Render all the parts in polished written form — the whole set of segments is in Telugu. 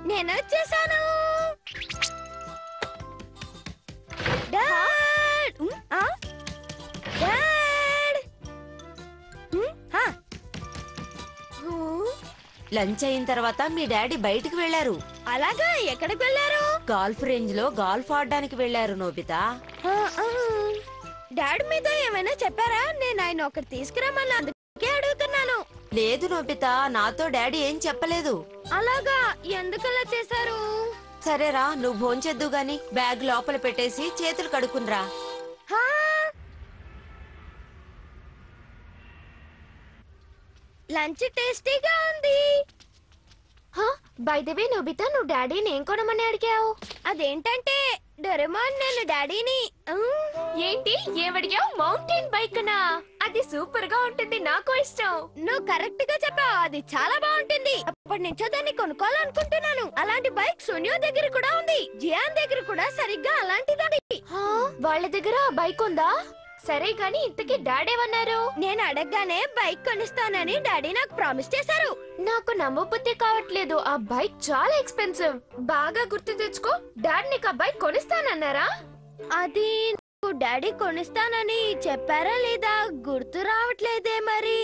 నేను వచ్చేసాను. డాడ్ డాడ్ లంచ్ అయిన తర్వాత మీ డాడీ బయటికి వెళ్లారు. అలాగా? ఎక్కడికి వెళ్ళారు? గాల్ఫ్ రేంజ్ లో గాల్ఫ్ ఆడడానికి వెళ్లారు నోబితా. డాడ్ మీతో ఏమైనా చెప్పారా? నేను ఆయన ఒకటి తీసుకురామని అందుకే అడుగుతున్నాను. లేదు నోబితా, నాతో డాడీ ఏం చెప్పలేదు. అలాగా? ఎందుకలా చేశారు? సరేరా, నువ్వు భోంచేద్దు గాని బ్యాగ్ లోపల పెట్టేసి చేతులు కడుక్కునరా. లంచ్ టేస్టీగా ఉంది. బై ద వే నోబితా, నువ్వు డాడీని ఏం కొనమని అడిగావు? అదేంటంటే డోరేమోన్, నేను డాడీని. ఏంటి ఏమడిగావు? మౌంటైన్ బైక్ నా? అది సూపర్ గా ఉంటుంది, నాకు ఇష్టం. నువ్వు కరెక్ట్ గా చెప్పావు, అది చాలా బాగుంటుంది. అప్పటి నుంచో దాన్ని కొనుక్కోవాలనుకుంటున్నాను. అలాంటి బైక్ సోనియా దగ్గర కూడా ఉంది, జియాన్ దగ్గర కూడా సరిగ్గా అలాంటిది. వాళ్ళ దగ్గర బైక్ ఉందా? సరే గాని ఇంతకీ డాడీ ఏమన్నారు? నేను అడగగానే బైక్ కొనిస్తానని డాడీ నాకు ప్రామిస్ చేశారు. నాకు నమ్మబుద్ధి కావట్లేదు, ఆ బైక్ చాలా ఎక్స్పెన్సివ్. బాగా గుర్తు తెచ్చుకో, డాడీ నీకు ఆ బైక్ కొనిస్తానన్నారా? అది డాడీ కొనిస్తానని చెప్పారా లేదా గుర్తు రావట్లేదే మరి.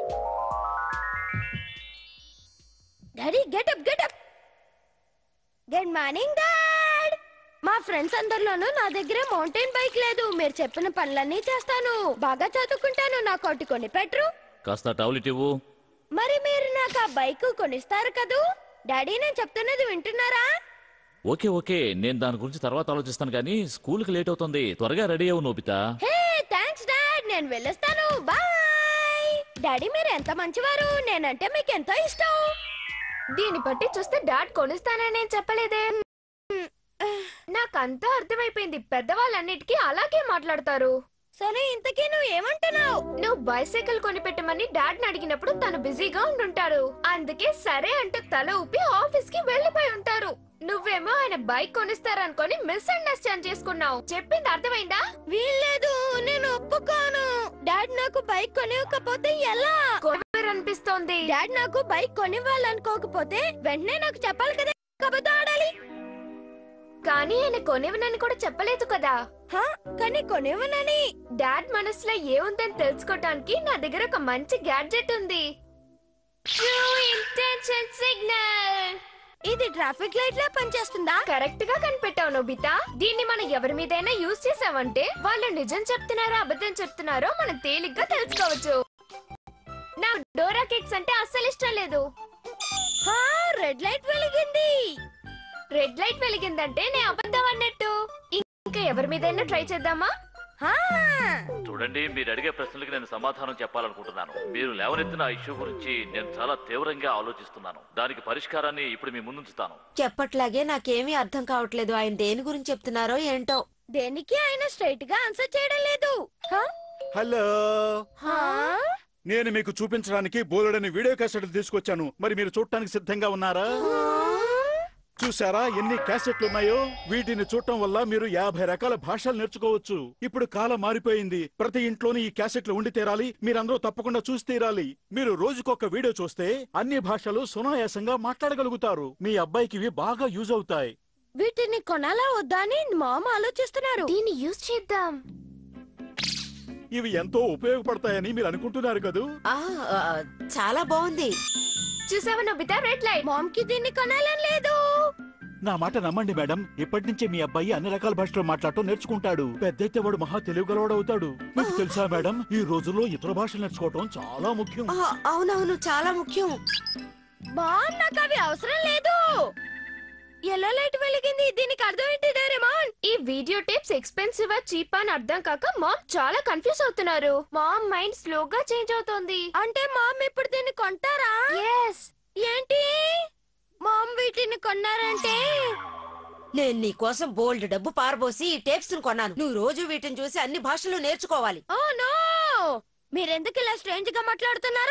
Daddy get up get up. Good morning dad. మా ఫ్రెండ్స్ అందరిలోనూ నా దగ్గర మౌంటైన్ బైక్ లేదు. మీరు చెప్పిన పనులన్నీ చేస్తాను, బాగా చదువుకుంటాను. నాకు ఒకటి కొని పెట్టరు? కాస్త టాబ్లెట్ ఇవ్వు. మరి మీరు నాకు ఆ బైక్ కొనిస్తారు కదూ? డాడీ నేను చెప్తున్నది వింటున్నారా? ఓకే ఓకే, నేను దాని గురించి తర్వాత ఆలోచిస్తాను కానీ స్కూల్కి లేట్ అవుతుంది, త్వరగా రెడీ అవ్వు నోబితా. హే థాంక్స్ డాడ్, నేను వెళ్ళొస్తాను. బాయ్. డాడీ మీరు ఎంత మంచివారు, నేనంటే మీకు ఎంతో ఇష్టం. దీన్ని బట్టి చూస్తే డాడ్ కొనిస్తానని నేను చెప్పలేదే. నాకంతా అర్థమైపోయింది, పెద్దవాళ్ళన్నిటికీ అలాగే మాట్లాడతారు. సరే ఇంతకీ నువ్వు ఏమంటున్నావు? నువ్వు బైసైకిల్ కొనిపెట్టమని డాడ్ అడిగినప్పుడు తను బిజీగా ఉండుంటారు, అందుకే సరే అంటూ తల ఊపి ఆఫీస్ కి వెళ్లిపోయి ఉంటారు. నువ్వేమో ఆయన బైక్ కొనిస్తారనుకొని మిస్అండర్స్టాండ్ చేసుకున్నావు. చెప్పింది అర్థమైందా? వీల్లేదు, నేను ఒప్పుకోను. డాడ్ నాకు బైక్ కొనివ్వకపోతే ఎలా అనిపిస్తోంది? డాడ్ నాకు బైక్ కొనివ్వాలనుకోకపోతే వెంటనే నాకు చెప్పాలి కదా, కబడ్డీ ఆడాలి. కానీ ఆయన కొనివ్వనని కూడా చెప్పలేదు కదా. కానీ కొనివ్వనని డాడ్ మనసులో ఏముందని తెలుసుకోవటానికి నా దగ్గర ఒక మంచి గ్యాడ్జెట్ ఉంది. ఇది ట్రాఫిక్ లైట్ లా పనిచేస్తుందా? కరెక్ట్ గా కనిపెట్టావు నోబితా. దీన్ని మనం ఎవరి మీదైనా యూజ్ చేసామంటే వాళ్ళు నిజం చెప్తున్నారో అబద్ధం చెప్తున్నారో మనం తేలిగ్గా తెలుసుకోవచ్చు. నా డోరా కేక్స్ అంటే అస్సలు ఇష్టం లేదు. రెడ్ లైట్ వెలిగింది. రెడ్ లైట్ వెలిగిందంటే నేను అబద్ధం అన్నట్టు. ఇంకా ఎవరి మీదైనా ట్రై చేద్దామా? చూడండి, మీరు అడిగే ప్రశ్నలకి నేను సమాధానం చెప్పాలనుకుంటున్నాను. మీరు లేవనెత్తిన ఇష్యూ గురించి నేను చాలా తీవ్రంగా ఆలోచిస్తున్నాను. దానికి పరిష్కారాన్ని ఇప్పుడు మీ ముందుంచుతాను. చెప్పట్లాగే నాకేమీ అర్థం కావట్లేదు, ఆయన దేని గురించి చెప్తున్నారో ఏంటో. దేనికి ఆయన స్ట్రైట్ గా ఆన్సర్ చేయడం లేదు. హలో, నేను మీకు చూపించడానికి బోలెడని వీడియో క్యాసెట్లు తీసుకొచ్చాను. మరి మీరు చూడటానికి సిద్ధంగా ఉన్నారా? చూసారా ఎన్ని క్యాసెట్లు ఉన్నాయో? వీటిని చూడటం వల్ల మీరు 50 రకాల భాషలు నేర్చుకోవచ్చు. ఇప్పుడు కాలం మారిపోయింది, ప్రతి ఇంట్లోని ఈ క్యాసెట్లు ఉండి తీరాలి. మీరందరూ తప్పకుండా చూసి తీరాలి. మీరు రోజుకొక వీడియో చూస్తే అన్ని భాషలు సునాయాసంగా మాట్లాడగలుగుతారు. మీ అబ్బాయికి ఇవి బాగా యూజ్ అవుతాయి. వీటిని కొనాలా వద్దా అని మామ ఆలోచిస్తున్నారు. దీన్ని యూజ్ చేద్దాం. ఇవి ఎంతో ఉపయోగపడతాయని మీరు అనుకుంటున్నారు కదూ? చాలా బాగుంది. చూసావా నోబితా, రెడ్ లైట్. మామ్ కి దీన్ని కొనాలని లేదు. నా మాట నమ్మండి మేడం, ఇప్పటి నుంచే మీ అబ్బాయి అన్ని రకాల భాషలో మాట్లాడటం నేర్చుకుంటాడు. పెద్దయితే వాడు మహా తెలివిగలవాడు అవుతాడు. మీకు తెలుసా మేడం, ఈ రోజుల్లో ఇతర భాషలు నేర్చుకోవటం చాలా ముఖ్యం. అవునవును, చాలా ముఖ్యం. మామ్ నాకు అవి అవసరం లేదు. ఎల్లో లైట్ వెలిగింది, దీనికి అర్థం ఏంటి డోరేమోన్? ఈ వీడియో టేప్స్ ఎక్స్పెన్సివ్ చీప్ అని అర్థం కాక మామ్ చాలా కన్ఫ్యూజ్ అవుతున్నారు. మామ్ మైండ్ స్లోగా చేంజ్ అవుతోంది. అంటే మామ్ ఇప్పుడు దీన్ని కొంటారా? yes. ఏంటి మామ్ వీటిని కొన్నారంటే? నేను నీ కోసం బోల్డ్ డబ్బు పారబోసి ఈ టేప్స్ కొన్నాను. నువ్వు రోజు వీటిని చూసి అన్ని భాషలు నేర్చుకోవాలి. ఓ నో, మీరెందుకు ఇలా స్ట్రేంజ్ గా మాట్లాడుతున్నారు?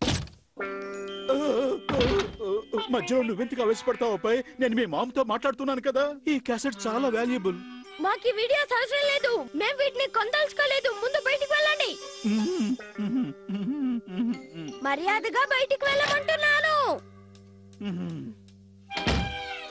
మధ్యలో నువ్వెందుకు ఆవేశపడతావు అబ్బాయి? నేను మీ మామతో మాట్లాడుతున్నాను కదా. ఈ క్యాసెట్ చాలా వాల్యుబుల్. మాకు వీడియోస్ అవసరం లేదు, మేము వీటిని కొందల్చుకోలేదు. ముందు బయటికి వెళ్ళండి. మర్యాదగా బయటికి వెళ్ళమంటున్నాను.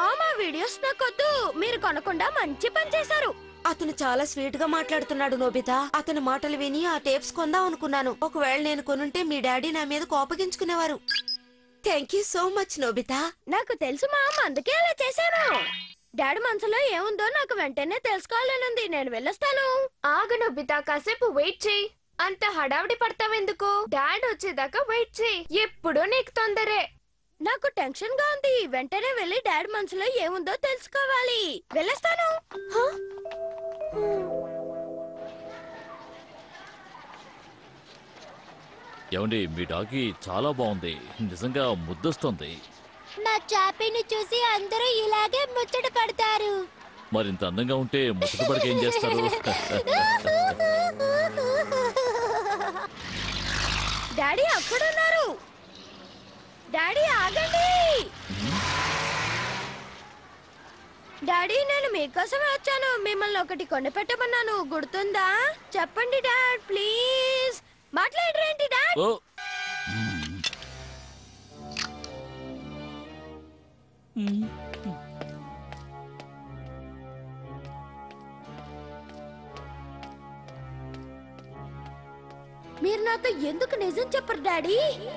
మామ వీడియోస్ నాకొద్దు. మీరు కొనకుండా మంచి పని చేశారు. అతను చాలా స్వీట్ గా మాట్లాడుతున్నాడు నోబితా. అతని మాటలు విని ఆ టేప్స్ కొందాం అనుకున్నాను. ఒకవేళ నేను కొనుంటే మీ డాడీ నా మీద కోపగించుకునేవారు. Thank you so much Nobita. నాకు తెలుసు మామ, అందుకే అలా చేశాను. డాడీ మనసులో ఏముందో నాకు వెంటనే తెలుసుకోవాలనుంది. నేను వెళ్ళొస్తాను. ఆగు నోబితా, కాసేపు వెయిట్ చెయ్యి. అంత హడావిడి పడతావెందుకు? డాడ్ వచ్చేదాకా వెయిట్ చెయ్యి. ఎప్పుడు నీకు తొందరే. నాకు టెన్షన్ గా ఉంది. వెంటనే వెళ్ళి డాడీ మనసులో ఏముందో తెలుసుకోవాలి. వెళ్ళొస్తాను. ఏమండి, మీ డాగి చాలా బాగుంది. నిజంగా ముద్దొస్తుంది. నా చాపీని చూసి అందరూ ఇలాగే ముచ్చట పడతారు. మరింత అందంగా ఉంటే ముచ్చట పడికి ఏం చేస్తారు? డాడీ అక్కడున్నారు. డాడీ ఆగండి. డాడీ, నేను మీకోసమే వచ్చాను. మిమ్మల్ని ఒకటి కొనిపెట్టమన్నాను, గుర్తుందా? చెప్పండి డాడ్, ప్లీజ్. మాట్లాడరేంటి డాడ్? ఓ మీరు నాతో ఎందుకు నిజం చెప్పరు డాడీ?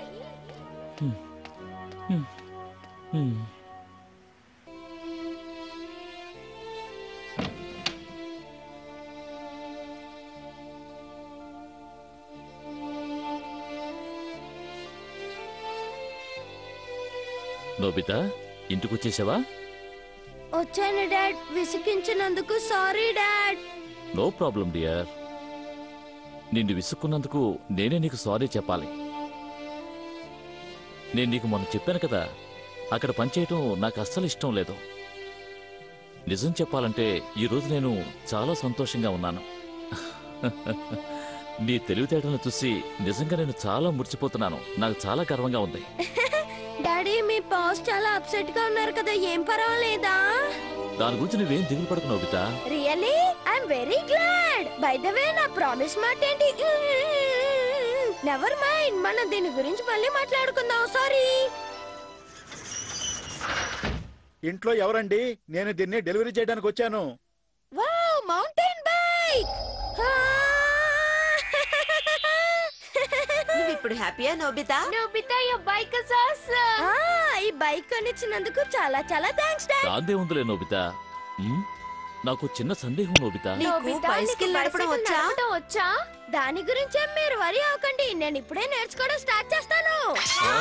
నోబితా, ఇంటికొచ్చేసావా? వచ్చాను డాడ్. విసిగించినందుకు sorry dad. No problem dear. నిన్ను విసుక్కున్నందుకు నేనే నీకు సారీ చెప్పాలి. నేను నీకు మొన్న చెప్పాను కదా, అక్కడ పనిచేయటం నాకు అస్సలు ఇష్టం లేదు. నిజం చెప్పాలంటే ఈరోజు నేను చాలా సంతోషంగా ఉన్నాను. నీ తెలివితేటలను చూసి నిజంగా నేను చాలా మురిసిపోతున్నాను. నాకు చాలా గర్వంగా ఉంది. డాడీ, మీ బాస్ చాలా అప్సెట్ గా ఉన్నారు కదా, ఏం పర్వాలేదా? దాని గురించి నువ్వేం దిగులు పడకు Nobita. Really I'm very glad. By the way, నా ప్రామిస్ మాట ఏంటి? నెవర్ మైండ్, మనం దీని గురించి మళ్ళీ మాట్లాడుకుందాం. సారీ. ఇంట్లో ఎవరండి? నేను దీన్ని డెలివరీ చేయడానికి వచ్చాను. Wow, mountain bike. నువ్వు ఇప్పుడు హ్యాపీయా Nobita? Nobita, your bike is awesome. ఈ బైక్ కొనిచ్చినందుకు చాలా చాలా థాంక్స్ డాడ్. దాందే ఉందిలే నోబితా. నాకు చిన్న సందేహం నోబితా. నీకు బైసికల్ నడపడం వచ్చా? దాని గురించే మీరు వరి అవ్వకండి. నేను ఇప్పుడే నేర్చుకోవడం స్టార్ట్ చేస్తాను.